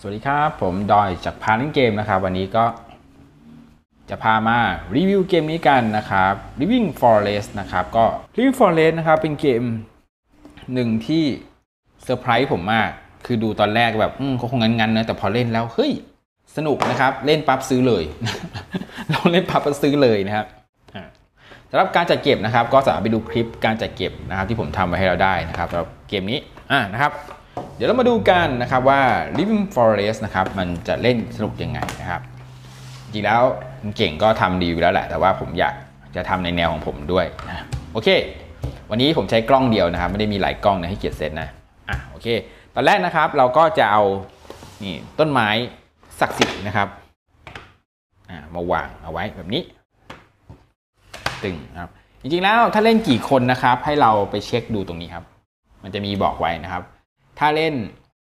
สวัสดีครับผมดอยจากพาเล่นเกมนะครับวันนี้ก็จะพามารีวิวเกมนี้กันนะครับ Living Forest นะครับก็ Living Forest นะครับเป็นเกมหนึ่งที่เซอร์ไพรส์ผมมากคือดูตอนแรกแบบก็คงงั้นๆนะแต่พอเล่นแล้วเฮ้ยสนุกนะครับเล่นปั๊บซื้อเลย เราเล่นปั๊บซื้อเลยนะครับสำหรับการจัดเก็บนะครับก็สามารถไปดูคลิปการจัดเก็บนะครับที่ผมทำไว้ให้เราได้นะครับสำหรับเกมนี้นะครับเดี๋ยวเรามาดูกันนะครับว่า Living Forest นะครับมันจะเล่นสนุกยังไงนะครับจริงแล้วเก่งก็ทำดีอยู่แล้วแหละแต่ว่าผมอยากจะทำในแนวของผมด้วยนะโอเควันนี้ผมใช้กล้องเดียวนะครับไม่ได้มีหลายกล้องนะให้เกียรติเซตนะโอเคตอนแรกนะครับเราก็จะเอานี่ต้นไม้ศักดิ์สิทธิ์นะครับมาวางเอาไว้แบบนี้ตึงครับจริงๆแล้วถ้าเล่นกี่คนนะครับให้เราไปเช็คดูตรงนี้ครับมันจะมีบอกไว้นะครับถ้าเล่น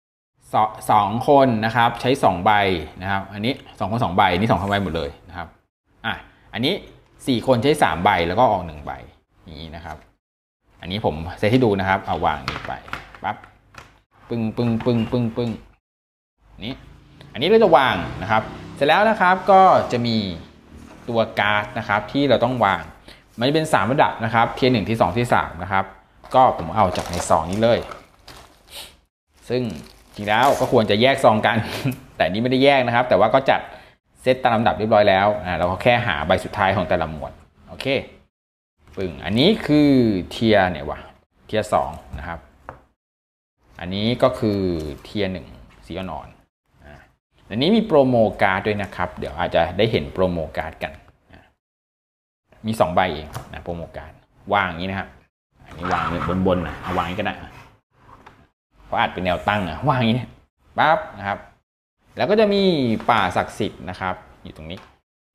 2คนนะครับใช้2ใบนะครับอันนี้2คน2ใบนี่2คนใบหมดเลยนะครับอันนี้4คนใช้3ใบแล้วก็ออก1ใบนี้นะครับอันนี้ผมเซตให้ดูนะครับเอาวางนี้ไปปั๊บปึ้งปึ้งปึ้งปึ้งปึ้งนี้อันนี้เราจะวางนะครับเสร็จแล้วนะครับก็จะมีตัวการ์ดนะครับที่เราต้องวางมันจะเป็น3ระดับนะครับเทียร์1ที่2ที่3นะครับก็ผมเอาจากใน2นี้เลยซึ่งจริงแล้วก็ควรจะแยกซองกัน แต่นี้ไม่ได้แยกนะครับแต่ว่าก็จัดเซตตามลำดับเรียบร้อยแล้วเราก็แค่หาใบสุดท้ายของแต่ละหมวดโอเคปึ้งอันนี้คือเทียร์เนี่ยวะเทียร์2นะครับอันนี้ก็คือเทียร์1สีอ่อนๆอันนี้มีโปรโมการ์ดด้วยนะครับเดี๋ยวอาจจะได้เห็นโปรโมการ์ดกันมี2ใบเองนะโปรโมการ์ดวางอย่างนี้นะครับอันนี้วางบนนะเอาวางนี้ก็ได้เพราะอาจเป็นแนวตั้งวางอย่างนี้ปั๊บนะครับแล้วก็จะมีป่าศักดิ์สิทธิ์นะครับอยู่ตรงนี้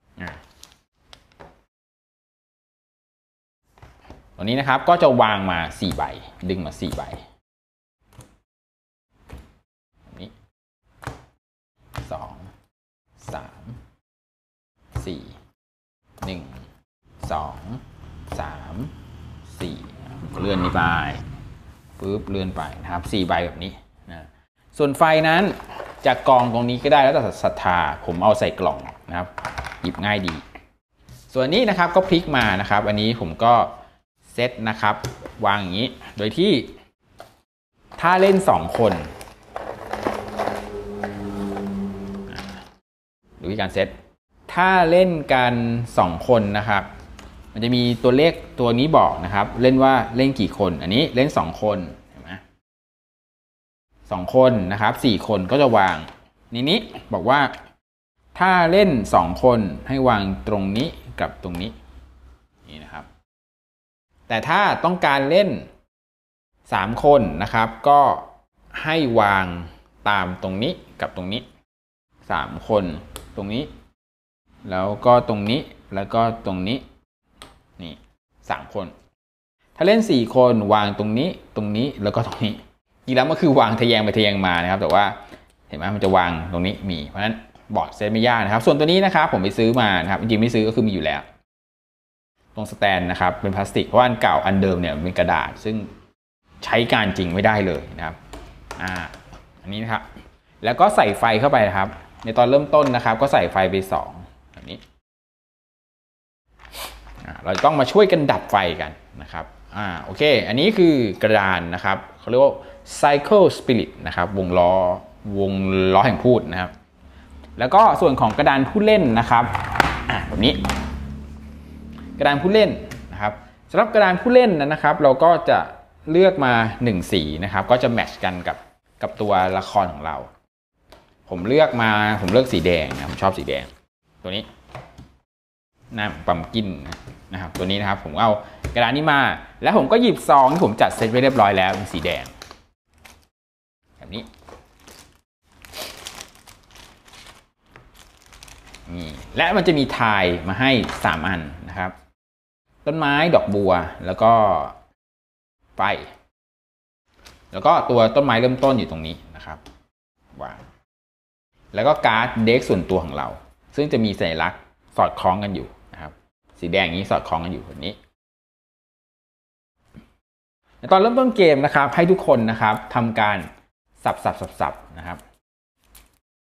ตรงนี้นะครับก็จะวางมา4ใบดึงมา4ใบแบบนี้2 3 4 1 2 3 4เลื่อนนี้ไปปึ๊บเลื่อนไปนะครับ4ใบแบบนี้นะส่วนไฟนั้นจากกองตรงนี้ก็ได้แล้วแต่ศรัทธาผมเอาใส่กล่องนะครับหยิบง่ายดีส่วนนี้นะครับก็พลิกมานะครับอันนี้ผมก็เซตนะครับวางอย่างนี้โดยที่ถ้าเล่น2คนดูที่การเซตถ้าเล่นกัน2คนนะครับมันจะมีตัวเลขตัวนี้บอกนะครับเล่นว่าเล่นกี่คนอันนี้เล่น2คนเห็นไหม2คนนะครับ4คนก็จะวางนี้บอกว่าถ้าเล่น2คนให้วางตรงนี้กับตรงนี้นี่นะครับแต่ถ้าต้องการเล่น3คนนะครับก็ให้วางตามตรงนี้กับตรงนี้3คนตรงนี้แล้วก็ตรงนี้แล้วก็ตรงนี้นี่3คนถ้าเล่น4คนวางตรงนี้ตรงนี้แล้วก็ตรงนี้จริงแล้วมันคือวางทะแยงไปทะแยงมานะครับแต่ว่าเห็นไหมมันจะวางตรงนี้มีเพราะฉะนั้นบอร์ดเซตไม่ยากนะครับส่วนตัวนี้นะครับผมไปซื้อมานะครับจริงๆไม่ซื้อก็คือมีอยู่แล้วตรงสแตนนะครับเป็นพลาสติกเพราะอันเก่าอันเดิมเนี่ยเป็นกระดาษซึ่งใช้การจริงไม่ได้เลยนะครับอันนี้นะครับแล้วก็ใส่ไฟเข้าไปนะครับในตอนเริ่มต้นนะครับก็ใส่ไฟไป2แบบนี้เราต้องมาช่วยกันดับไฟกันนะครับโอเคอันนี้คือกระดานนะครับเขาเรียกว่า Cycle Spirit นะครับวงล้อแห่งพูดนะครับแล้วก็ส่วนของกระดานผู้เล่นนะครับแบบนี้กระดานผู้เล่นนะครับสำหรับกระดานผู้เล่นนะครับเราก็จะเลือกมา1สีนะครับก็จะแมทช์กันกับตัวละครของเราผมเลือกสีแดงนะผมชอบสีแดงตัวนี้หน้าปั๊มกินนะครับตัวนี้นะครับผมเอากระดานนี้มาแล้วผมก็หยิบซองที่ผมจัดเซตไว้เรียบร้อยแล้วเป็นสีแดงแบบนี้นี่และมันจะมีทายมาให้3อันนะครับต้นไม้ดอกบัวแล้วก็ไฟแล้วก็ตัวต้นไม้เริ่มต้นอยู่ตรงนี้นะครับวางแล้วก็การ์ดเด็กส่วนตัวของเราซึ่งจะมีสัญลักษณ์สอดคล้องกันอยู่นะครับสีแดงนี้สอดคล้องกันอยู่แบบนี้ในตอนเริ่มต้นเกมนะครับให้ทุกคนนะครับทำการสับนะครับ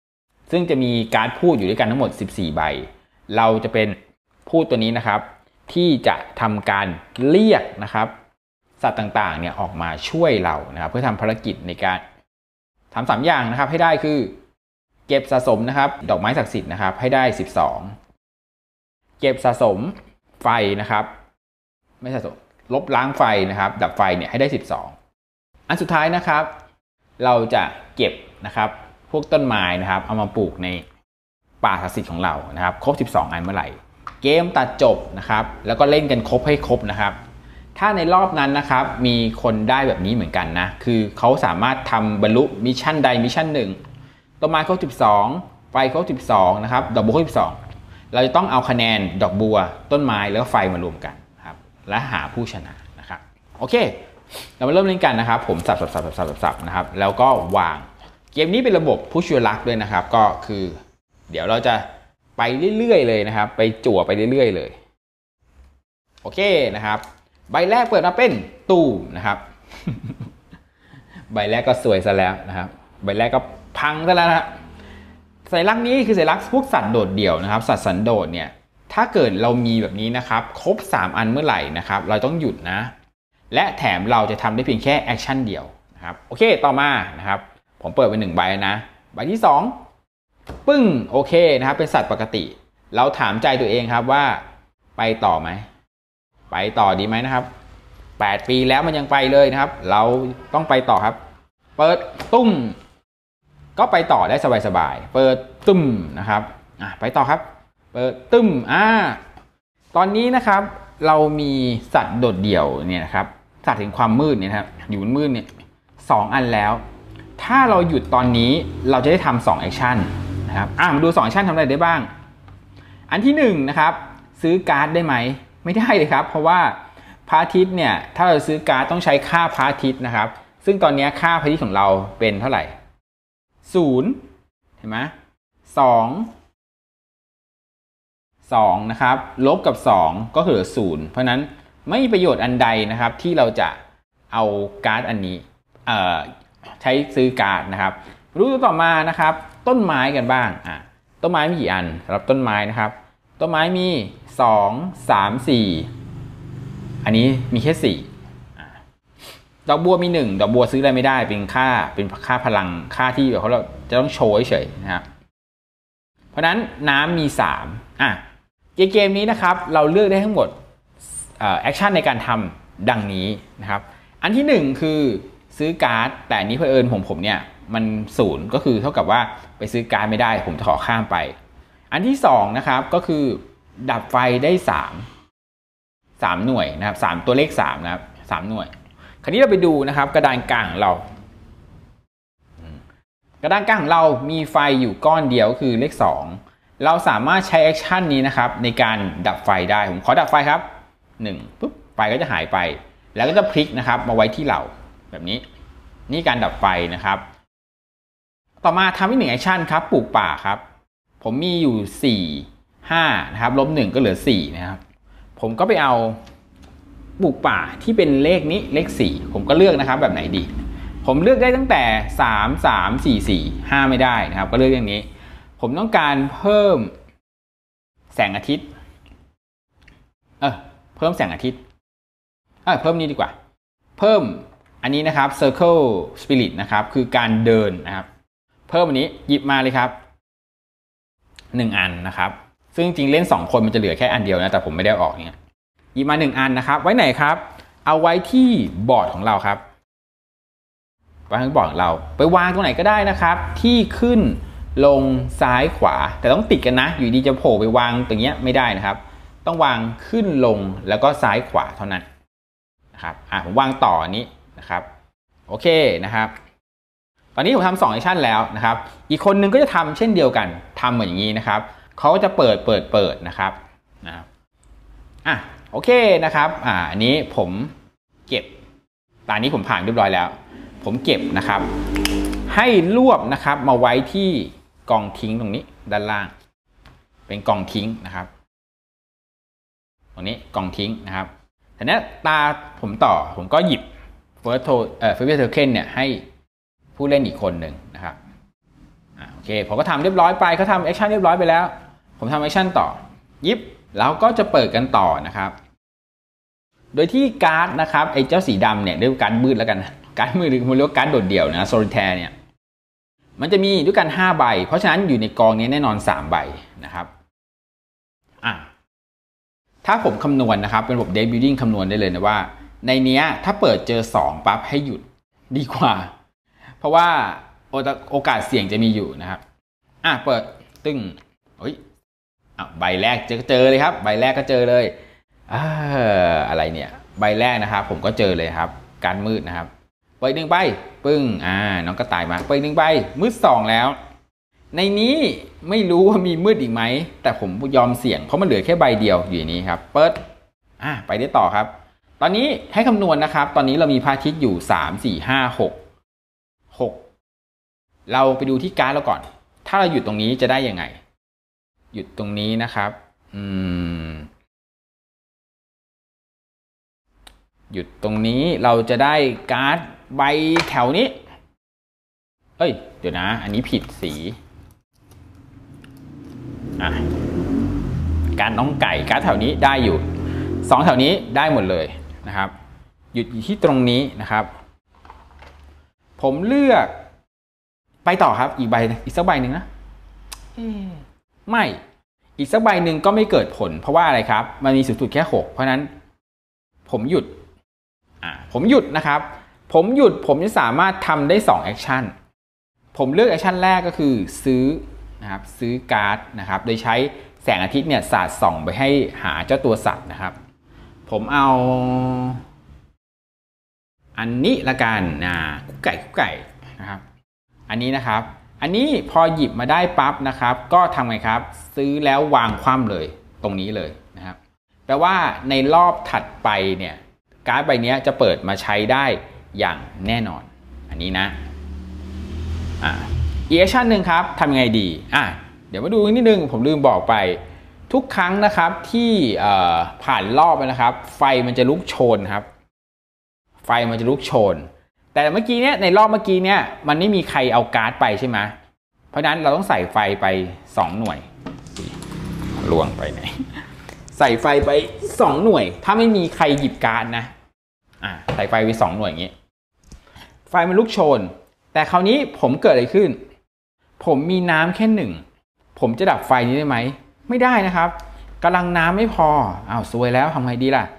ซึ่งจะมีการ์ดพูดอยู่ด้วยกันทั้งหมด14ใบเราจะเป็นพูดตัวนี้นะครับที่จะทำการเรียกนะครับสัตว์ต่างๆเนี่ยออกมาช่วยเรานะครับเพื่อทำภารกิจในการทำ3อย่างนะครับให้ได้คือเก็บสะสมนะครับดอกไม้ศักดิ์สิทธิ์นะครับให้ได้12เก็บสะสมไฟนะครับไม่สะสมลบล้างไฟนะครับดับไฟเนี่ยให้ได้12อันสุดท้ายนะครับเราจะเก็บนะครับพวกต้นไม้นะครับเอามาปลูกในป่าศักดิ์สิทธิ์ของเรานะครับครบ12อันเมื่อไหร่เกมตัดจบนะครับแล้วก็เล่นกันครบให้ครบนะครับถ้าในรอบนั้นนะครับมีคนได้แบบนี้เหมือนกันนะคือเขาสามารถทำบรรลุมิชชั่นใดมิชชั่นหนึ่งต้นไม้ครบ12ไฟครบ12นะครับดอกบัวครบ12เราจะต้องเอาคะแนนดอกบัวต้นไม้แล้วก็ไฟมารวมกันครับและหาผู้ชนะนะครับโอเคเรามาเริ่มเล่นกันนะครับผมสับนะครับแล้วก็วางเกมนี้เป็นระบบ Push Your Luck ด้วยนะครับก็คือเดี๋ยวเราจะไปเรื่อยๆเลยนะครับไปจั่วไปเรื่อยๆเลยโอเคนะครับใบแรกเปิดมาเป็นตูมนะครับ ใบแรกก็สวยซะแล้วนะครับใบแรกก็พังซะแล้วนะสัญลักษณ์นี้คือสัญลักษณ์พวกสัตว์โดดเดี่ยวนะครับสัตว์สันโดษเนี่ยถ้าเกิดเรามีแบบนี้นะครับครบ3อันเมื่อไหร่นะครับเราต้องหยุดนะและแถมเราจะทำได้เพียงแค่แอคชั่นเดียวนะครับโอเคต่อมานะครับผมเปิดไป1ใบนะใบที่2ปึ้งโอเคนะครับเป็นสัตว์ปกติเราถามใจตัวเองครับว่าไปต่อไหมไปต่อดีไหมนะครับ8ปีแล้วมันยังไปเลยนะครับเราต้องไปต่อครับเปิดตุ้มก็ไปต่อได้สบายๆเปิดตุ้มนะครับไปต่อครับเปิดตุ้มตอนนี้นะครับเรามีสัตว์โดดเดี่ยวเนี่ยนะครับสัตว์แห่งความมืดเนี่ยครับอยู่มืดเนี่ย2อันแล้วถ้าเราหยุดตอนนี้เราจะได้ทำ2แอคชั่นนะครับมาดู2แอคชั่นทำอะไรได้บ้างอันที่1นะครับซื้อการ์ดได้ไหมไม่ได้เลยครับเพราะว่าพระอาทิตย์เนี่ยถ้าเราซื้อการ์ดต้องใช้ค่าพระอาทิตย์นะครับซึ่งตอนนี้ค่าพระอาทิตย์ของเราเป็นเท่าไหร่0เห็นไหม2นะครับลบกับ2ก็คือ0เพราะนั้นไม่มีประโยชน์อันใดนะครับที่เราจะเอาการ์ดอันนี้ใช้ซื้อการ์ดนะครับรู้ต่อมานะครับต้นไม้กันบ้างต้นไม้มีกี่อันสำหรับต้นไม้นะครับต้นไม้มี2 3 4อันนี้มีแค่4ดอกบัวมี1ดอกบัวซื้ออะไรไม่ได้เป็นค่าพลังค่าที่แบบเราจะต้องโชว์เฉยๆนะครับเพราะนั้นน้ำมี3เกมนี้นะครับเราเลือกได้ทั้งหมดแอคชั่นในการทำดังนี้นะครับอันที่1คือซื้อการ์ดแต่อันนี้เผอิญผมเนี่ยมัน0ก็คือเท่ากับว่าไปซื้อการ์ดไม่ได้ผมจะขอข้ามไปอันที่2นะครับก็คือดับไฟได้3หน่วยนะครับ3ตัวเลข3นะครับ3หน่วยคราวนี้เราไปดูนะครับกระดานกลางของเรากระดานกลางของเรามีไฟอยู่ก้อนเดียวคือเลข2เราสามารถใช้แอคชั่นนี้นะครับในการดับไฟได้ผมขอดับไฟครับ1ปุ๊บไฟก็จะหายไปแล้วก็จะพลิกนะครับมาไว้ที่เราแบบนี้นี่การดับไฟนะครับต่อมาทำอีก1แอคชั่นครับปลูกป่าครับผมมีอยู่4 5นะครับลบ1ก็เหลือ4นะครับผมก็ไปเอาปลูกป่าที่เป็นเลขนี้เลข4ผมก็เลือกนะครับแบบไหนดีผมเลือกได้ตั้งแต่3 3 4 4 5ไม่ได้นะครับก็เลือกอย่างนี้ผมต้องการเพิ่มแสงอาทิตย์เพิ่มแสงอาทิตย์เพิ่มนี้ดีกว่าเพิ่มอันนี้นะครับ Circle Spirit นะครับคือการเดินนะครับเพิ่มอันนี้หยิบมาเลยครับ1อันนะครับซึ่งจริงเล่น2คนมันจะเหลือแค่อันเดียวนะแต่ผมไม่ได้ออกเนี่ยหยิบมา1อันนะครับไว้ไหนครับเอาไว้ที่บอร์ดของเราครับไว้ที่บอร์ดของเราไปวางตรงไหนก็ได้นะครับที่ขึ้นลงซ้ายขวาแต่ต้องติดกันนะอยู่ดีจะโผล่ไปวางตรงเนี้ยไม่ได้นะครับต้องวางขึ้นลงแล้วก็ซ้ายขวาเท่านั้นนะครับผมวางต่ออันนี้นะครับโอเคนะครับตอนนี้ผมทำ2แอคชั่นแล้วนะครับอีกคนนึงก็จะทำเช่นเดียวกันทำเหมือนอย่างนี้นะครับเขาจะเปิดนะครับโอเคนะครับอันนี้ผมเก็บตอนนี้ผมผ่านเรียบร้อยแล้วผมเก็บนะครับให้รวบนะครับมาไว้ที่กองทิ้งตรงนี้ด้านล่างเป็นกองทิ้งนะครับตรงนี้กองทิ้งนะครับทีนี้ตาผมก็หยิบFirst Token เนี่ยให้ผู้เล่นอีกคนหนึ่งนะครับโอเคเคผมก็ทำเรียบร้อยไปเขาทำแอคชั่นเรียบร้อยไปแล้วผมทำแอคชั่นต่อยิบแล้วก็จะเปิดกันต่อนะครับโดยที่การ์ดนะครับไอ้เจ้าสีดำเนี่ยเรียกว่าการ์ดมืดแล้วกันการ์ดมืดหรือเรียกว่าการ์ดโดดเดี่ยวนะโซลิแทร์เนี่ยมันจะมีด้วยกัน5ใบเพราะฉะนั้นอยู่ในกองนี้แน่นอน3ใบนะครับถ้าผมคำนวณนะครับเป็นระบบเดทบิลดิ้งคำนวณได้เลยนะว่าในนี้ถ้าเปิดเจอ2ปั๊บให้หยุดดีกว่าเพราะว่าโอกาสเสี่ยงจะมีอยู่นะครับเปิดตึ้งใบแรกเจอเลยครับใบแรกก็เจอเลยอะไรเนี่ยใบแรกนะครับผมก็เจอเลยครับการมืดนะครับเปิด1ใบปึ้งน้องกระต่ายมาเปิด1ใบมืด2แล้วในนี้ไม่รู้ว่ามีมืดอีกไหมแต่ผมยอมเสี่ยงเพราะมันเหลือแค่ใบเดียวอยู่นี้ครับเปิดไปได้ต่อครับตอนนี้ให้คำนวณนะครับตอนนี้เรามีพระอาทิตย์อยู่3 4 5 6เราไปดูที่การ์ดเราก่อนถ้าเราหยุดตรงนี้จะได้ยังไงหยุดตรงนี้นะครับหยุดตรงนี้เราจะได้การ์ดใบแถวนี้เดี๋ยวนะอันนี้ผิดสีการน้องไก่การ์ดแถวนี้ได้อยู่2แถวนี้ได้หมดเลยนะครับหยุดอยู่ที่ตรงนี้นะครับผมเลือกไปต่อครับอีกสักใบหนึ่งนะไม่อีกสักใบหนึ่งก็ไม่เกิดผลเพราะว่าอะไรครับมันมีสูงสุดแค่6เพราะนั้นผมหยุดผมหยุดนะครับผมหยุดผมจะสามารถทำได้2แอคชั่นผมเลือกแอคชั่นแรกก็คือซื้อนะครับซื้อการ์ดนะครับโดยใช้แสงอาทิตย์เนี่ยสาดส่องไปให้หาเจ้าตัวสัตว์นะครับผมเอาอันนี้ละกันกุ๊กไก่นะครับอันนี้นะครับอันนี้พอหยิบมาได้ปั๊บนะครับก็ทำไงครับซื้อแล้ววางคว่ำเลยตรงนี้เลยนะครับแปลว่าในรอบถัดไปเนี่ยการ์ดใบนี้จะเปิดมาใช้ได้อย่างแน่นอนอันนี้นะอีกแอคชั่นหนึ่งครับทำยังไงดีเดี๋ยวมาดูนิดนึงผมลืมบอกไปทุกครั้งนะครับที่ผ่านรอบนะครับไฟมันจะลุกโชนครับไฟมันจะลุกโชนแต่เมื่อกี้เนี่ยในรอบเมื่อกี้เนี่ยมันไม่มีใครเอาการ์ดไปใช่ไหมเพราะนั้นเราต้องใส่ไฟไป2หน่วยลวงไปไหนใส่ไฟไป2หน่วยถ้าไม่มีใครหยิบการ์ดนะใส่ไฟไป2หน่วยอย่างนี้ไฟมันลุกโชนแต่คราวนี้ผมเกิดอะไรขึ้นผมมีน้ำแค่1ผมจะดับไฟนี้ได้ไหมไม่ได้นะครับกำลังน้ำไม่พอซวยแล้วทำไงดีล่ะ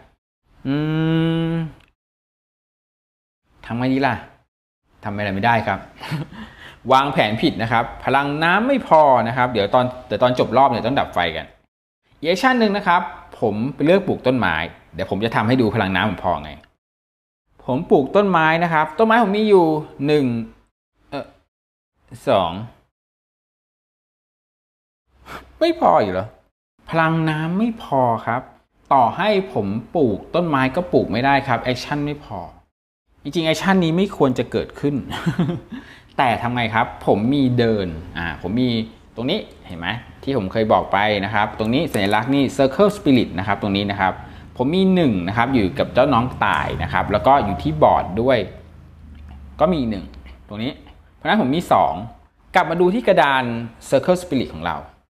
ทำไงดีล่ะทำอะไรไม่ได้ครับ วางแผนผิดนะครับพลังน้ำไม่พอนะครับเดี๋ยวตอนจบรอบเนี่ยต้องดับไฟกันอีกแอคชั่นหนึ่งนะครับผมไปเลือกปลูกต้นไม้เดี๋ยวผมจะทำให้ดูพลังน้ำผมพอไงผมปลูกต้นไม้นะครับต้นไม้ผมมีอยู่2ไม่พออยู่เหรอพลังน้ำไม่พอครับต่อให้ผมปลูกต้นไม้ก็ปลูกไม่ได้ครับแอคชั่นไม่พอจริงๆแอคชั่นนี้ไม่ควรจะเกิดขึ้น แต่ทำไงครับผมมีเดินผมมีตรงนี้เห็นไหมที่ผมเคยบอกไปนะครับตรงนี้สัญลักษณ์นี่ Circle Spirit นะครับตรงนี้นะครับผมมี1นะครับอยู่กับเจ้าน้องต่ายนะครับแล้วก็อยู่ที่บอร์ดด้วยก็มี1ตรงนี้เพราะฉะนั้นผมมี2กลับมาดูที่กระดาน Circle Spirit ของเรา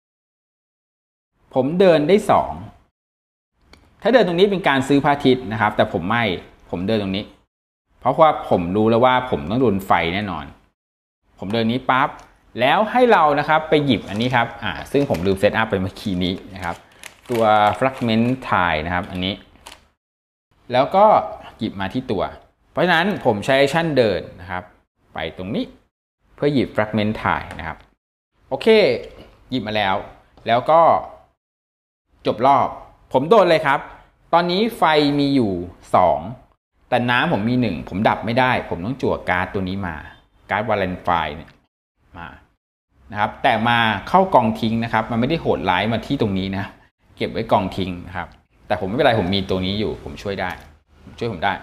ผมเดินได้2ถ้าเดินตรงนี้เป็นการซื้อพระอาทิตย์นะครับแต่ผมเดินตรงนี้เพราะว่าผมรู้แล้วว่าผมต้องโดนไฟแน่นอนผมเดินนี้ปั๊บแล้วให้เรานะครับไปหยิบอันนี้ครับซึ่งผมลืมเซตอัพไปเมื่อกี้นี้นะครับตัว fragment tile นะครับอันนี้แล้วก็หยิบมาที่ตัวเพราะฉะนั้นผมใช้แอคชั่นเดินนะครับไปตรงนี้เพื่อหยิบ fragment tile นะครับโอเคหยิบมาแล้วก็จบรอบผมโดนเลยครับตอนนี้ไฟมีอยู่2แต่น้ำผมมี1ผมดับไม่ได้ผมต้องจั่วการ์ดตัวนี้มาการ์ดวาเลนไฟเนี่ยมานะครับแต่มาเข้ากองทิ้งนะครับมันไม่ได้โหดร้ายมาที่ตรงนี้นะเก็บไว้กองทิ้งนะครับแต่ผมไม่เป็นไรผมมีตัวนี้อยู่ผมช่วยได้ผมได้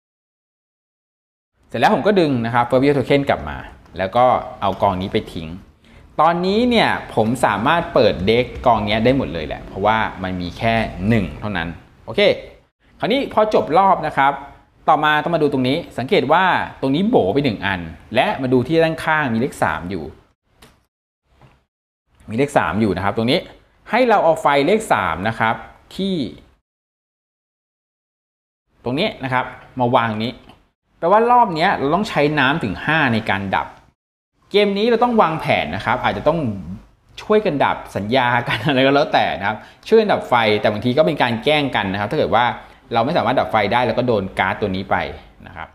เสร็จแล้วผมก็ดึงนะครับเฟอร์บิโอโทเค็นกลับมาแล้วก็เอากองนี้ไปทิ้งตอนนี้เนี่ยผมสามารถเปิดเด็กกองนี้ได้หมดเลยแหละเพราะว่ามันมีแค่1เท่านั้นโอเคคราวนี้พอจบรอบนะครับต่อมาต้องมาดูตรงนี้สังเกตว่าตรงนี้โบไป1อันและมาดูที่ด้านข้างมีเลข3อยู่มีเลข3อยู่นะครับตรงนี้ให้เราเอาไฟเลข3นะครับที่ตรงนี้นะครับมาวางนี้แปลว่ารอบนี้เราต้องใช้น้ำถึง5ในการดับเกมนี้เราต้องวางแผนนะครับอาจจะต้องช่วยกันดับสัญญากันอะไรก็แล้วแต่นะครับช่วยกันดับไฟแต่บางทีก็เป็นการแกล้งกันนะครับถ้าเกิดว่าเราไม่สามารถดับไฟได้แล้วก็โดนการ์ดตัวนี้ไปนะครับ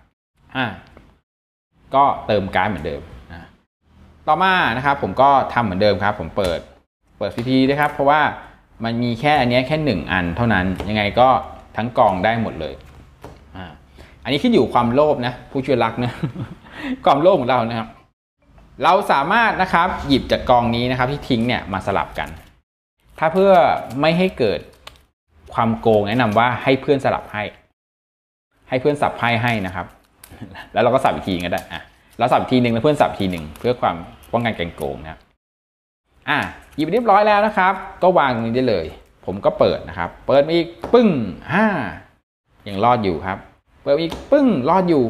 ก็เติมการ์ดเหมือนเดิมต่อมานะครับผมก็ทำเหมือนเดิมครับผมเปิดCPด้วยครับเพราะว่ามันมีแค่อันนี้แค่1อันเท่านั้นยังไงก็ทั้งกองได้หมดเลยอันนี้ขึ้นอยู่ความโลภนะผู้ช่วยรักนะความโลภของเรานะครับเราสามารถนะครับหยิบจากกองนี้นะครับที่ทิ้งเนี่ยมาสลับกันถ้าเพื่อไม่ให้เกิดความโกงแนะนำว่าให้เพื่อนสลับให้เพื่อนสับไพ่ให้นะครับแล้วเราก็สับอีกทีก็ได้เราสับทีหนึ่งแล้วเพื่อนสับทีหนึ่งเพื่อความป้องกันการโกงนะครับหยิบเรียบร้อยแล้วนะครับก็วางตรงนี้ได้เลยผมก็เปิดนะครับเปิดมาอีกปึ้งยังรอดอยู่ครับเปิดอีกปึ้งรอดอยู่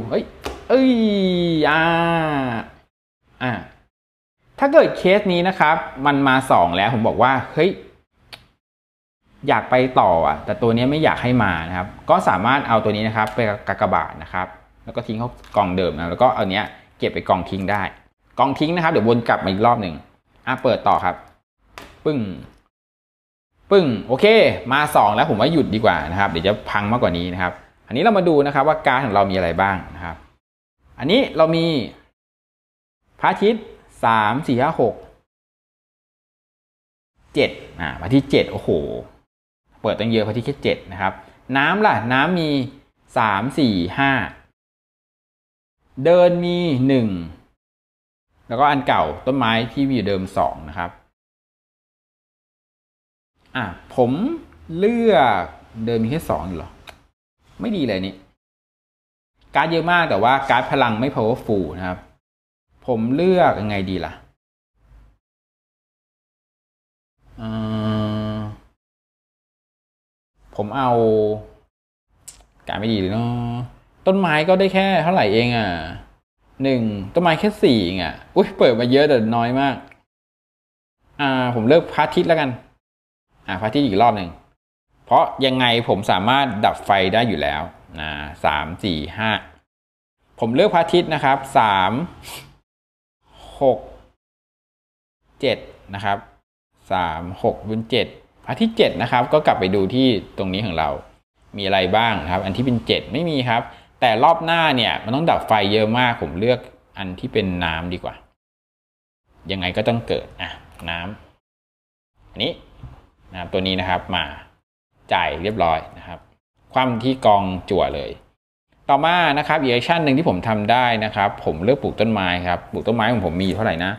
ถ้าเกิดเคสนี้นะครับมันมา2แล้วผมบอกว่าเฮ้ยอยากไปต่อแต่ตัวนี้ไม่อยากให้มานะครับก็สามารถเอาตัวนี้นะครับไปกากบาทนะครับแล้วก็ทิ้งเข้ากองเดิมนะแล้วก็เอาเนี้ยเก็บไปกองทิ้งได้กองทิ้งนะครับเดี๋ยววนกลับมาอีกรอบหนึ่งเปิดต่อครับปึ้งโอเคมา2แล้วผมว่าหยุดดีกว่านะครับเดี๋ยวจะพังมากกว่านี้นะครับอันนี้เรามาดูนะครับว่าการ์ดของเรามีอะไรบ้างนะครับอันนี้เรามีพระอาทิตย์3 4 5 6 7พระอาทิตย์7โอ้โหเปิดตั้งเยอะพระอาทิตย์แค่7นะครับน้ำล่ะน้ำมี3 4 5เดินมี1แล้วก็อันเก่าต้นไม้ที่มีอยู่เดิม2นะครับผมเลือกเดินมีแค่2เหรอไม่ดีเลยนี่การ์ดเยอะมากแต่ว่าการ์ดพลังไม่ powerful นะครับผมเลือกยังไงดีล่ะผมเอาการไม่ดีเลยเนาะต้นไม้ก็ได้แค่เท่าไหร่เอง1ต้นไม้แค่4เองเปิดมาเยอะแต่น้อยมากผมเลือกพระอาทิตย์แล้วกันพระอาทิตย์อีกรอบหนึ่งเพราะยังไงผมสามารถดับไฟได้อยู่แล้ว3 4 5ผมเลือกพระอาทิตย์นะครับ3 6 7นะครับ3 6เป็น7พระอาทิตย์7นะครับก็กลับไปดูที่ตรงนี้ของเรามีอะไรบ้างครับอันที่เป็น7ไม่มีครับแต่รอบหน้าเนี่ยมันต้องดับไฟเยอะมากผมเลือกอันที่เป็นน้ำดีกว่ายังไงก็ต้องเกิดน้ำอันนี้นะครับตัวนี้นะครับมาจ่ายเรียบร้อยนะครับคว่ำที่กองจั่วเลยต่อมานะครับอีกแอคชั่นหนึ่งที่ผมทำได้นะครับผมเลือกปลูกต้นไม้ครับปลูกต้นไม้ของผมมีเท่าไหร่นะ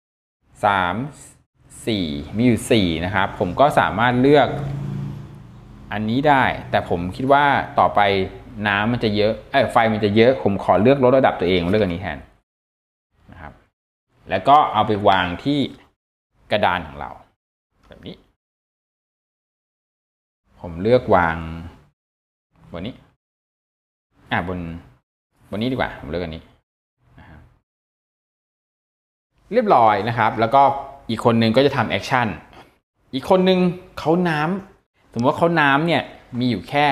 3 4มีอยู่4นะครับผมก็สามารถเลือกอันนี้ได้แต่ผมคิดว่าต่อไปน้ำมันจะเยอะไฟมันจะเยอะผมขอเลือกลดระดับตัวเองเลือกอันนี้แทนนะครับแล้วก็เอาไปวางที่กระดานของเราแบบนี้ผมเลือกวางบนนี้บนนี้ดีกว่าผมเลือกอันนี้นะครับเรียบร้อยนะครับแล้วก็อีกคนนึงก็จะทำแอคชั่นอีกคนนึงเขาน้ำสมมติว่าเขาน้ำเนี่ยมีอยู่แค่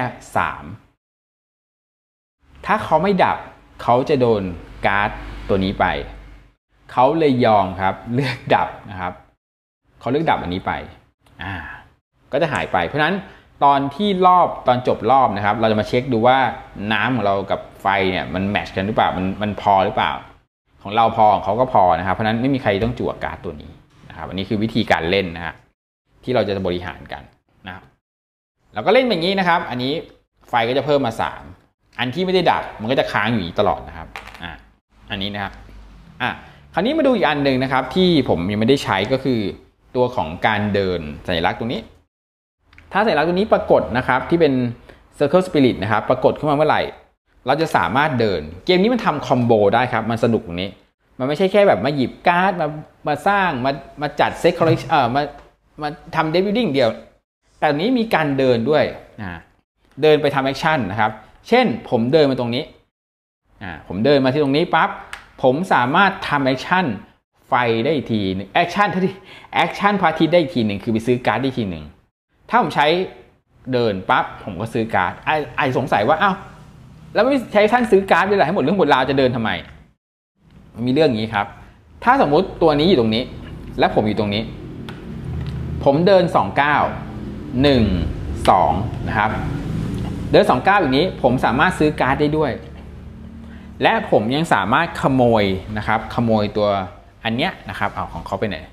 3ถ้าเขาไม่ดับเขาจะโดนการ์ดตัวนี้ไปเขาเลยยอมครับเลือกดับนะครับเขาเลือกดับอันนี้ไปก็จะหายไปเพราะฉะนั้นตอนจบรอบนะครับเราจะมาเช็คดูว่าน้ำของเรากับไฟเนี่ยมันแมทช์กันหรือเปล่ามันพอหรือเปล่าของเราพอของเขาก็พอนะครับเพราะฉะนั้นไม่มีใครต้องจั่วการ์ดตัวนี้นะครับอันนี้คือวิธีการเล่นนะฮะที่เราจะบริหารกันนะครับเราก็เล่นแบบนี้นะครับอันนี้ไฟก็จะเพิ่มมา3อันที่ไม่ได้ดับมันก็จะค้างอยู่ตลอดนะครับอันนี้นะครับคราวนี้มาดูอีกอันหนึ่งนะครับที่ผมยังไม่ได้ใช้ก็คือตัวของการเดินสัญลักษณ์ตรงนี้ถ้าสัญลักษณ์ตัวนี้ปรากฏนะครับที่เป็น Circle Spirit นะครับปรากฏขึ้นมาเมื่อไหร่เราจะสามารถเดินเกมนี้มันทำคอมโบได้ครับมันสนุกตรงนี้มันไม่ใช่แค่แบบมาหยิบการ์ดมาสร้างมาจัดเซตคอลเลคชั่นมาทำเดบิวติ้งเดียวแต่นี้มีการเดินด้วยเดินไปทำแอคชั่นนะครับเช่นผมเดินมาตรงนี้ผมเดินมาที่ตรงนี้ปั๊บผมสามารถทำแอคชั่นไฟได้ทีนึงแอคชั่นพระอาทิตย์ได้ทีหนึ่งคือไปซื้อการ์ดได้ทีหนึ่งถ้าผมใช้เดินปั๊บผมก็ซื้อการ์ดไอสงสัยว่าอ้าวแล้วไม่ใช้ท่านซื้อการ์ดด้วยเหรอให้หมดเรื่องหมดราวจะเดินทำไมมันมีเรื่องนี้ครับถ้าสมมุติตัวนี้อยู่ตรงนี้และผมอยู่ตรงนี้ผมเดิน2 ก้าว1 2นะครับเดิน2 ก้าวอย่างนี้ผมสามารถซื้อการ์ดได้ด้วยและผมยังสามารถขโมยนะครับขโมยตัวอันเนี้ยนะครับเอาของเขาไปไหน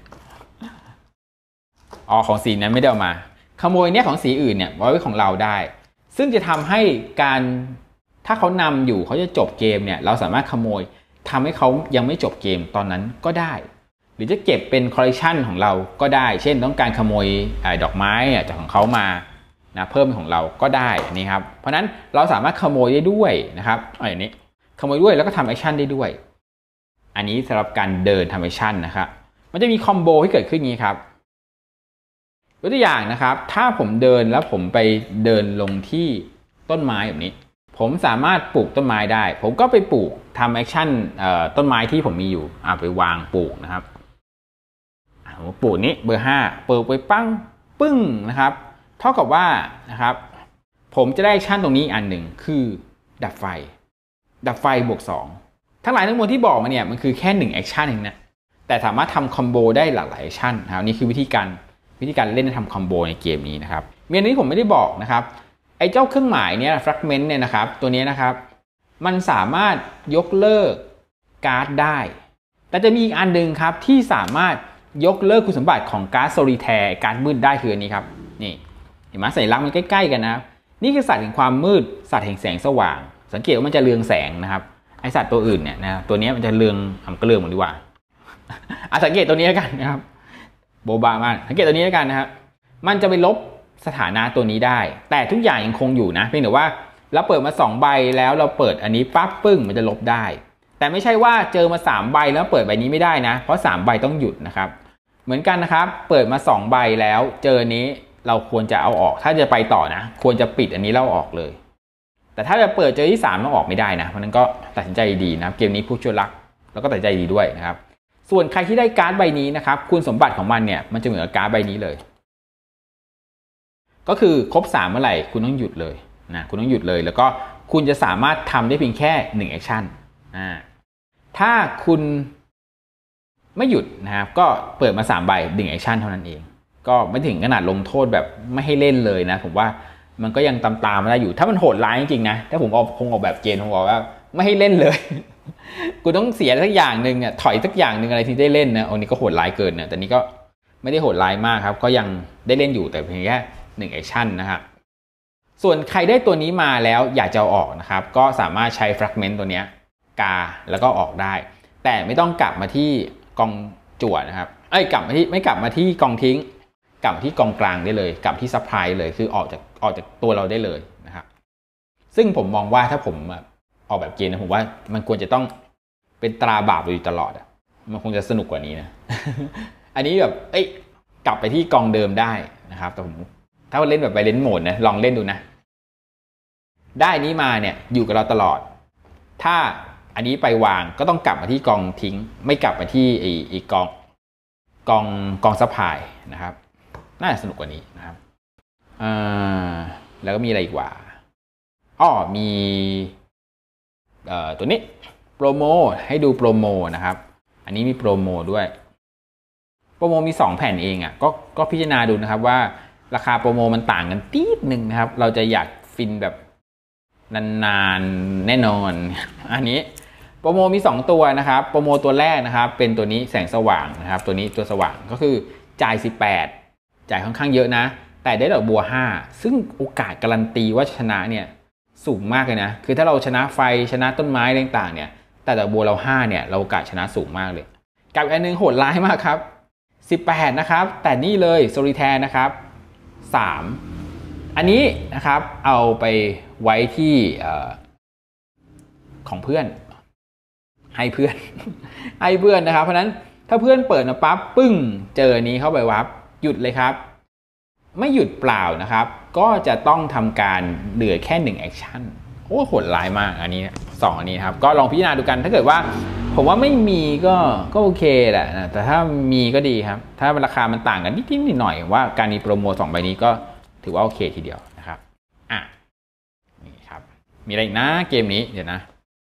ของสีนั้นไม่ได้เอามาขโมยเนี้ยของสีอื่นเนี่ยไว้ของเราได้ซึ่งจะทำให้การถ้าเขานำอยู่เขาจะจบเกมเนี่ยเราสามารถขโมยทำให้เขายังไม่จบเกมตอนนั้นก็ได้หรือจะเก็บเป็นคอลเลคชันของเราก็ได้เช่นต้องการขโมยดอกไม้จากของเขามานะเพิ่มเป็นของเราก็ได้นี่ครับเพราะนั้นเราสามารถขโมยได้ด้วยนะครับอย่างนี้ขโมยด้วยแล้วก็ทำแอคชั่นได้ด้วยอันนี้สำหรับการเดินทำแอคชั่นนะครับมันจะมีคอมโบที่เกิดขึ้นนี้ครับยกตัวอย่างนะครับถ้าผมเดินแล้วผมไปเดินลงที่ต้นไม้แบบนี้ผมสามารถปลูกต้นไม้ได้ผมก็ไปปลูกทำแอคชั่นต้นไม้ที่ผมมีอยู่ไปวางปลูกนะครับผมปลูกนี้เบอร์5ปลูกไปปั้งปึ้งนะครับเท่ากับว่านะครับผมจะได้แอคชั่นตรงนี้อันหนึ่งคือดับไฟบวก2ทั้งหลายทั้งมวลที่บอกมาเนี่ยมันคือแค่1แอคชั่นเองนะแต่สามารถทำคอมโบได้หลากหลายแอคชั่นนะครับนี่คือวิธีการเล่นทำคอมโบในเกมนี้นะครับเมนูนี้ผมไม่ได้บอกนะครับไอ้เจ้าเครื่องหมายเนี่ยfragmentเนี่ยนะครับตัวนี้นะครับมันสามารถยกเลิกการ์ดได้แต่จะมีอีกอันหนึ่งครับที่สามารถยกเลิกคุณสมบัติของการ์ดโซลิแทร์การ์ดมืดได้คืออันนี้ครับนี่เห็นไหมสัญลักษณ์มันใกล้ๆกันนะนี่คือสัตว์แห่งความมืดสัตว์แห่งแสงสว่างสังเกตว่ามันจะเรืองแสงนะครับไอสัตว์ตัวอื่นเนี่ยนะตัวนี้มันจะเรืองก็เรืองหมดดีกว่าสังเกตตัวนี้แล้วกันนะครับโบบามากสังเกตตัวนี้แล้วกันนะครับมันจะไปลบสถานะตัวนี้ได้แต่ทุกอย่างยังคงอยู่นะเพียงแต่ว่าเราเปิดมา2 ใบแล้วเราเปิดอันนี้ปั๊บปึ้งมันจะลบได้แต่ไม่ใช่ว่าเจอมา3 ใบแล้วเปิดใบนี้ไม่ได้นะเพราะ3 ใบต้องหยุดนะครับเหมือนกันนะครับเปิดมา2 ใบแล้วเจอนี้เราควรจะเอาออกถ้าจะไปต่อนะควรจะปิดอันนี้แล้วออกเลยแต่ถ้าจะเปิดเจอที่3ต้องออกไม่ได้นะเพราะนั้นก็ตัดสินใจดีนะเกมนี้ผู้ชั่วรักแล้วก็ตัดสินใจดีด้วยนะครับส่วนใครที่ได้การ์ดใบนี้นะครับคุณสมบัติของมันเนี่ยมันจะเหมือนกับการ์ดใบนี้เลยก็คือครบ3เมื่อไหร่คุณต้องหยุดเลยนะคุณต้องหยุดเลยแล้วก็คุณจะสามารถทำได้เพียงแค่1แอคชั่นถ้าคุณไม่หยุดนะครับก็เปิดมา3 ใบ1แอคชั่นเท่านั้นเองก็ไม่ถึงขนาดลงโทษแบบไม่ให้เล่นเลยนะผมว่ามันก็ยังตามมาได้อยู่ถ้ามันโหดร้ายจริงๆนะถ้าผมคงออกแบบเกณฑ์ผมบอกว่าไม่ให้เล่นเลยกูต้องเสียสักอย่างหนึ่งเนี่ยถอยสักอย่างหนึ่งอะไรที่ได้เล่นนะอันนี้ก็โหดร้ายเกินนะแต่นี้ก็ไม่ได้โหดร้ายมากครับก็ยังได้เล่นอยู่แต่เพียงแค่1แอคชั่นนะครับส่วนใครได้ตัวนี้มาแล้วอยากจะเอาออกนะครับก็สามารถใช้ fragment ตัวนี้กาแล้วก็ออกได้แต่ไม่ต้องกลับมาที่กองจั่วนะครับไม่กลับมาที่กองทิ้งกลับมาที่กองกลางได้เลยกลับที่ซัพพลายเลยคือออกจากตัวเราได้เลยนะครับซึ่งผมมองว่าถ้าผมออกแบบเกมนะผมว่ามันควรจะต้องเป็นตราบาปอยู่ตลอดมันคงจะสนุกกว่านี้นะ อันนี้แบบกลับไปที่กองเดิมได้นะครับแต่ผมถ้าเล่นแบบไวเลนโหมดนะลองเล่นดูนะได้นี้มาเนี่ยอยู่กับเราตลอดถ้าอันนี้ไปวางก็ต้องกลับมาที่กองทิ้งไม่กลับมาที่อีกกองซัพพลายนะครับน่าจะสนุกกว่านี้นะครับแล้วก็มีอะไรอีกว่ามีตัวนี้โปรโมให้ดูโปรโมนะครับอันนี้มีโปรโมด้วยโปรโมมี2 แผ่นเองก็พิจารณาดูนะครับว่าราคาโปรโมมันต่างกันตีดนึงนะครับเราจะอยากฟินแบบนานๆแน่นอนอันนี้โปรโมมี2 ตัวนะครับโปรโมตัวแรกนะครับเป็นตัวนี้แสงสว่างนะครับตัวนี้ตัวสว่างก็คือจ่าย18จ่ายค่อนข้างเยอะนะแต่ได้ดอกบัว5ซึ่งโอกาสการันตีว่าชนะเนี่ยสูงมากเลยนะคือถ้าเราชนะไฟชนะต้นไม้ต่างๆเนี่ยแต่ดอกบัวเรา5เนี่ยเราโอกาสชนะสูงมากเลยกับอันนึงโหดร้ายมากครับ18นะครับแต่นี่เลยโซลิแทร์นะครับ3อันนี้นะครับเอาไปไว้ที่ของเพื่อนให้เพื่อนนะครับเพราะนั้นถ้าเพื่อนเปิดมาปั๊บปึ้งเจอนี้เข้าไปวับหยุดเลยครับไม่หยุดเปล่านะครับก็จะต้องทำการเหลือแค่1แอคชั่นโหดร้ายมากอันนี้2อันนี้ครับก็ลองพิจารณาดูกันถ้าเกิดว่าผมว่าไม่มีก็โอเคแหละนะแต่ถ้ามีก็ดีครับถ้าราคามันต่างกันนิดหน่อยว่าการมีโปรโมท2ใบนี้ก็ถือว่าโอเคทีเดียวนะครับนี่ครับมีอะไรอีกนะเกมนี้เดี๋ยวนะ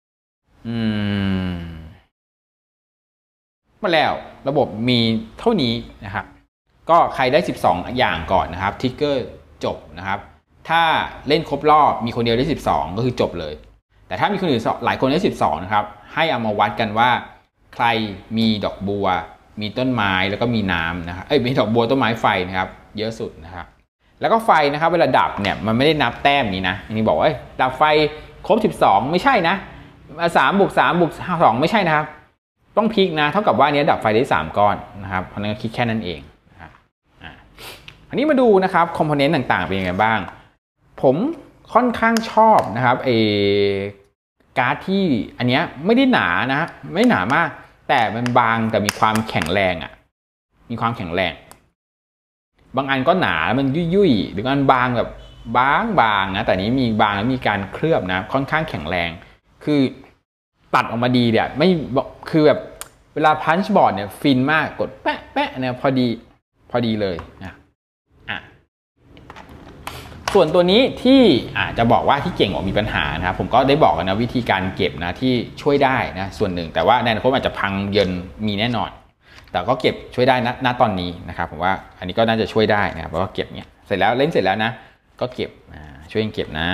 มาแล้วระบบมีเท่านี้นะครับก็ใครได้12อย่างก่อนนะครับทิกเกอร์จบนะครับถ้าเล่นครบรอบมีคนเดียวได้12ก็คือจบเลยแต่ถ้ามีคนอื่นหลายคนได้12นะครับให้เอามาวัดกันว่าใครมีดอกบัวมีต้นไม้แล้วก็มีน้ำนะครับมีดอกบัวต้นไม้ไฟนะครับเยอะสุดนะครับแล้วก็ไฟนะครับเวลาดับเนี่ยมันไม่ได้นับแต้มนี้นะนี่บอกว่าดับไฟครบ12ไม่ใช่นะ3 + 3 + 2ไม่ใช่นะครับต้องพลิกนะเท่ากับว่านี้ดับไฟได้3ก้อนนะครับเพราะนั้นก็คิดแค่นั้นเองนะครับอันนี้มาดูนะครับคอมโพเนนต์ต่างๆเป็นยังไงบ้างผมค่อนข้างชอบนะครับการ์ดที่อันนี้ไม่ได้หนานะไม่หนามากแต่มันบางแต่มีความแข็งแรงมีความแข็งแรงบางอันก็หนามันยุ่ยหรืออันบางแบบบางนะแต่นี้มีบางแล้วมีการเคลือบนะค่อนข้างแข็งแรงคือตัดออกมาดีเนี่ยไม่คือแบบเวลาพันช์บอร์ดเนี่ยฟินมากกดแปะเนี่ยพอดีเลยนะส่วนตัวนี้ที่จะบอกว่าที่เก่งออกมีปัญหานะครับผมก็ได้บอกกันนะวิธีการเก็บนะที่ช่วยได้นะส่วนหนึ่งแต่ว่าในอนาคตอาจจะพังเยินมีแน่นอนแต่ก็เก็บช่วยได้ณตอนนี้นะครับผมว่าอันนี้ก็น่าจะช่วยได้นะครับเพราะว่าเก็บเนี่ยเสร็จแล้วเล่นเสร็จแล้วนะก็เก็บช่วยเก็บนะ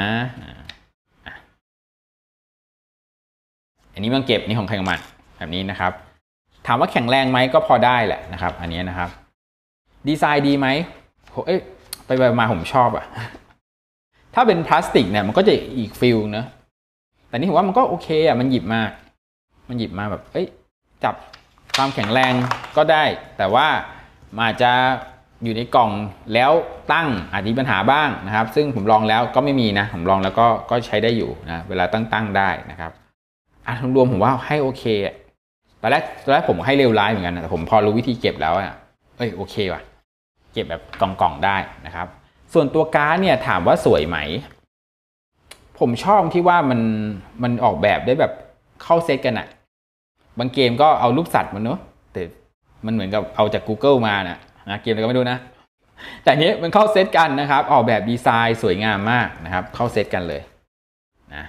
อันนี้มันเก็บนี่ของใครของมันแบบนี้นะครับถามว่าแข็งแรงไหมก็พอได้แหละนะครับอันนี้นะครับดีไซน์ดีไหมไปมาผมชอบถ้าเป็นพลาสติกเนี่ยมันก็จะอีกฟิลเนอะแต่นี่ผมว่ามันก็โอเคมันหยิบมาแบบจับความแข็งแรงก็ได้แต่ว่าอาจจะอยู่ในกล่องแล้วตั้งอาจจะมีปัญหาบ้างนะครับซึ่งผมลองแล้วก็ไม่มีนะผมลองแล้วก็ใช้ได้อยู่นะเวลาตั้งได้นะครับรวมผมว่าให้โอเคตอนแรกผมให้เร็วร้ายเหมือนกันแต่ผมพอรู้วิธีเก็บแล้วโอเคว่ะเก็บแบบกล่องได้นะครับส่วนตัวการ์ดเนี่ยถามว่าสวยไหมผมชอบที่ว่ามันออกแบบได้แบบเข้าเซตกันบางเกมก็เอารูปสัตว์มันเนอะแต่มันเหมือนกับเอาจาก Google มานะเกมอะไรก็ไม่รู้นะแต่นี้มันเข้าเซตกันนะครับออกแบบดีไซน์สวยงามมากนะครับเข้าเซตกันเลยนะ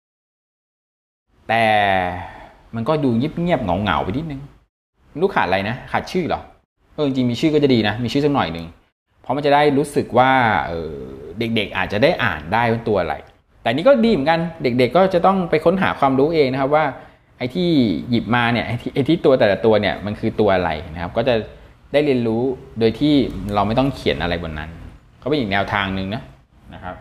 แต่มันก็ดูเงียบเหงาไปนิดนึงไม่รู้ขาดอะไรนะขาดชื่อเหรอจริงมีชื่อก็จะดีนะมีชื่อสักหน่อยหนึ่งเพราะมันจะได้รู้สึกว่าเด็กๆอาจจะได้อ่านได้ว่าตัวอะไรแต่นี้ก็ดีเหมือนกันเด็กๆก็จะต้องไปค้นหาความรู้เองนะครับว่าไอ้ที่หยิบมาเนี่ยไอ้ที่ตัวแต่ละตัวเนี่ยมันคือตัวอะไรนะครับก็จะได้เรียนรู้โดยที่เราไม่ต้องเขียนอะไรบนนั้นก็เป็นอีกแนวทางหนึ่งนะครับ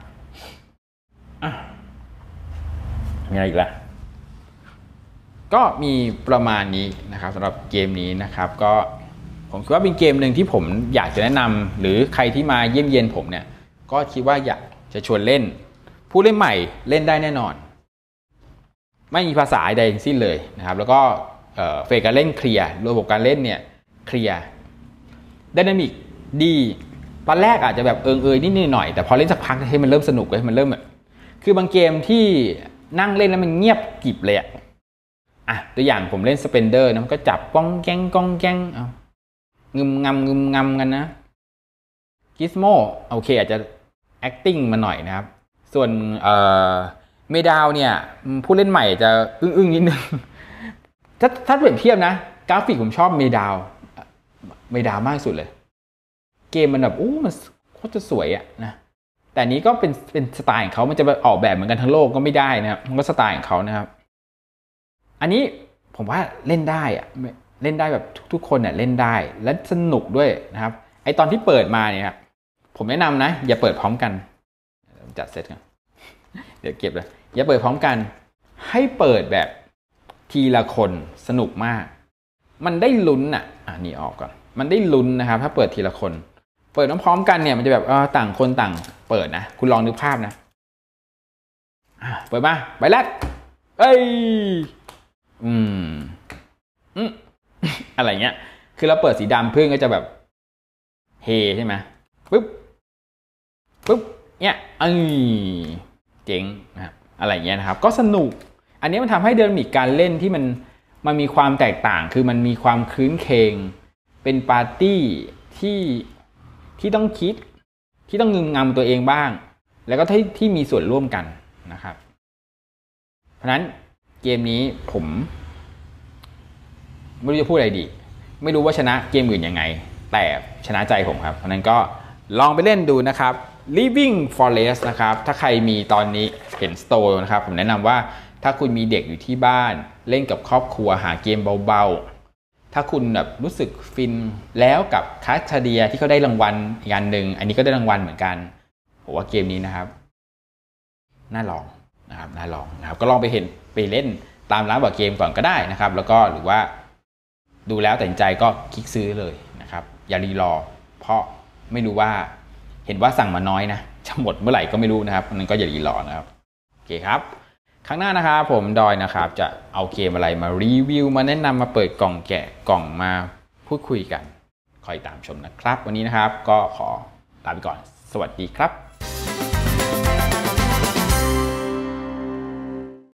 มีอะไรอีกล่ะก็มีประมาณนี้นะครับสำหรับเกมนี้นะครับก็ผมคิดว่าเป็นเกมหนึ่งที่ผมอยากจะแนะนำหรือใครที่มาเยี่ยมเยียนผมเนี่ยก็คิดว่าอยากจะชวนเล่นผู้เล่นใหม่เล่นได้แน่นอนไม่มีภาษาใดทั้งสิ้นเลยนะครับแล้วก็เฟสการเล่นเคลียร์ระบบการเล่นเนี่ยเคลียร์ไดนามิกดีตอนแรกอาจจะแบบนิดหน่อยแต่พอเล่นสักพักให้มันเริ่มสนุกเลยมันเริ่มแบบคือบางเกมที่นั่งเล่นแล้วมันเงียบกริบเลยตัวอย่างผมเล่นสเปนเดอร์นะมันก็จับก้องแก้งงึมงำกันนะกิสโมโอเคอาจจะ acting มาหน่อยนะครับส่วนเมดาวเนี่ยผู้เล่นใหม่จะอึ้งนิดนึงถ้าเปรียบเทียบนะกราฟิกผมชอบเมดาวมากสุดเลยเกมมันแบบมันโคตรจะสวยนะแต่นี้ก็เป็นสไตล์ของเขามันจะออกแบบเหมือนกันทั้งโลกก็ไม่ได้นะครับมันก็สไตล์ของเขานะครับอันนี้ผมว่าเล่นได้เล่นได้แบบทุกคนเนี่ยเล่นได้และสนุกด้วยนะครับไอตอนที่เปิดมาเนี่ยผมแนะนำนะอย่าเปิดพร้อมกันจัดเซตกันเดี๋ยวเก็บเลยอย่าเปิดพร้อมกันให้เปิดแบบทีละคนสนุกมากมันได้ลุ้นนี่ออกก่อนมันได้ลุ้นนะครับถ้าเปิดทีละคนเปิดพร้อมกันเนี่ยมันจะแบบต่างคนต่างเปิดนะคุณลองนึกภาพนะเปิดมาใบแรกอะไรเงี้ยคือเราเปิดสีดำเพื่อนก็จะแบบเฮใช่ไหมปุ๊บเนี่ยเจ๋งนะครับอะไรเงี้ยนะครับก็สนุกอันนี้มันทำให้เดินมีการเล่นที่มันมันมีความแตกต่างคือมันมีความคืนเคงเป็นปาร์ตี้ที่ต้องคิดที่ต้องงึมงำตัวเองบ้างแล้วก็ที่มีส่วนร่วมกันนะครับเพราะฉะนั้นเกมนี้ผมไม่รู้จะพูดอะไรดีไม่รู้ว่าชนะเกมอื่นยังไงแต่ชนะใจผมครับเพราะนั้นก็ลองไปเล่นดูนะครับ Living Forest นะครับถ้าใครมีตอนนี้เห็น Store นะครับผมแนะนำว่าถ้าคุณมีเด็กอยู่ที่บ้านเล่นกับครอบครัวหาเกมเบาๆถ้าคุณแบบรู้สึกฟินแล้วกับคัสเดียที่เขาได้รางวัลอีกอันหนึ่งอันนี้ก็ได้รางวัลเหมือนกันผมว่าเกมนี้นะครับน่าลองนะครับน่าลองนะครับก็ลองไปเล่นตามร้านบอร์ดเกมก่อนก็ได้นะครับแล้วก็หรือว่าดูแล้วตัดสินใจก็คลิกซื้อเลยนะครับอย่ารีรอเพราะไม่รู้ว่าเห็นว่าสั่งมาน้อยนะจะหมดเมื่อไหร่ก็ไม่รู้นะครับนั้นก็อย่ารีรอนะครับโอเคครับครั้งหน้านะครับผมดอยนะครับจะเอาเกมอะไรมารีวิวมาแนะนำมาเปิดกล่องแกะกล่องมาพูดคุยกันคอยตามชมนะครับวันนี้นะครับก็ขอลาไปก่อนสวัสดีครับ